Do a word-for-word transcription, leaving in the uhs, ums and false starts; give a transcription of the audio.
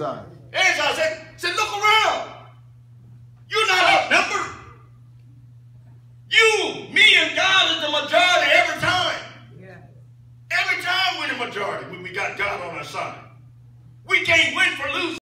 eyes. Ahaz said, said, look around. You're not outnumbered. You, me, and God is the majority every time. Yeah. Every time we're the majority when we got God on our side. We can't win for losing.